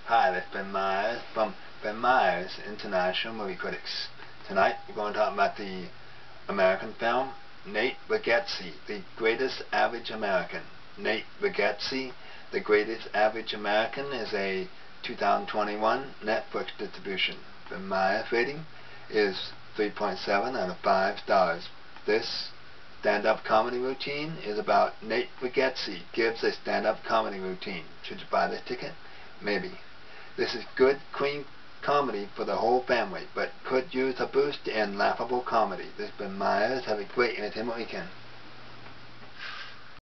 Hi, this is Ben Myers from Ben Myers International Movie Critics. Tonight we're going to talk about the American film Nate Bargatze, The Greatest Average American. Nate Bargatze, The Greatest Average American is a 2021 Netflix distribution. Ben Myers rating is 3.7 out of 5 stars. This stand-up comedy routine is about Nate Bargatze gives a stand-up comedy routine. Should you buy this ticket? Maybe. This is good, clean comedy for the whole family, but could use a boost in laughable comedy. This has been Myers. Have a great entertainment weekend.